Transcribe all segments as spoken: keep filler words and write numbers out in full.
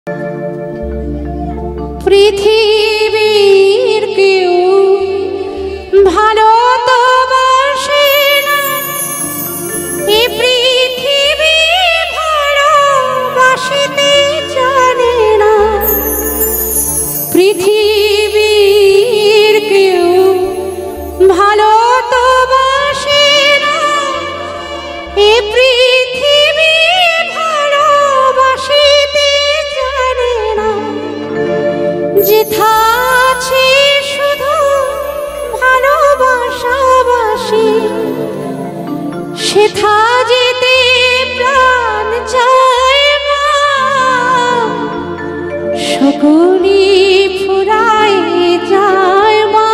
পৃথিবীর কেউ ভালো তো বাসে না, এই পৃথিবী ভালোবাসিতে জানে না। পৃথিবীর কেউ ভালো তো বাসে না, এই পৃথিবী ভালোবাসিতে জানে না। যেথা আছে শুধু ভালোবাসাবাসি, সেথা যেতে প্রাণ চায় মা। সকলি ফুরায় যায় মা,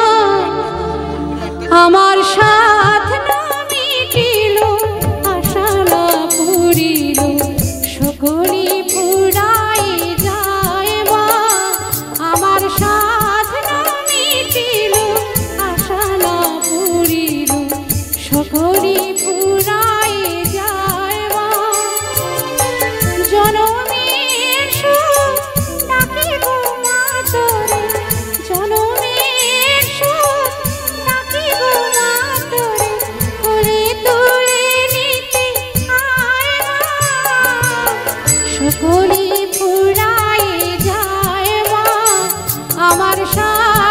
আমার সাথ না মিটিল, আশা না পুরিল। সকলি ফুরায় যায় মা, আমার সাথ না মিটিল, আশা না পুরিল। সকলি ফুরায় যায় মা, জনমের সুখ ডাকে গো মা তোরে, জনমের সুখ ডাকে গো মা তোরে। কোলে তুলে নিতে আয় মা, সকলি ফুরায় যায় মা, আমার সাথ